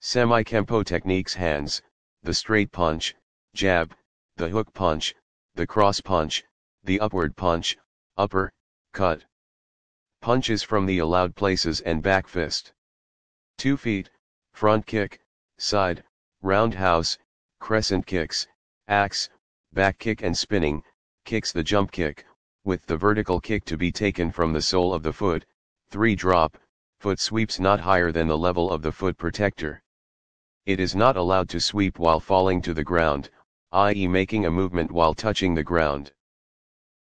Semi-Kempo techniques: hands, the straight punch, jab, the hook punch, the cross punch, the upward punch, upper, cut. Punches from the allowed places and back fist. 2 feet, front kick, side, roundhouse, crescent kicks, axe, back kick and spinning, kicks. The jump kick, with the vertical kick to be taken from the sole of the foot. 3 drop, foot sweeps not higher than the level of the foot protector. It is not allowed to sweep while falling to the ground, i.e. making a movement while touching the ground.